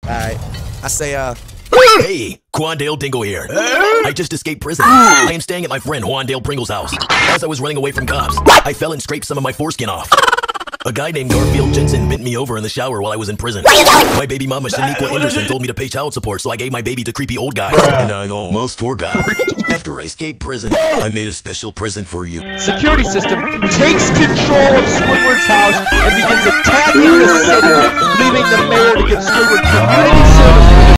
Alright. I say, Hey, Quandale Dingle here. I just escaped prison. I am staying at my friend Juandale Pringle's house. As I was running away from cops, I fell and scraped some of my foreskin off. A guy named Garfield Jensen bent me over in the shower while I was in prison. My baby mama Shaniqua Anderson told me to pay child support, so I gave my baby to creepy old guys. And I almost forgot. After I escaped prison, I made a special present for you. Security system takes control of Squidward's house and begins attacking the city, leaving the mayor to give Squidward community service.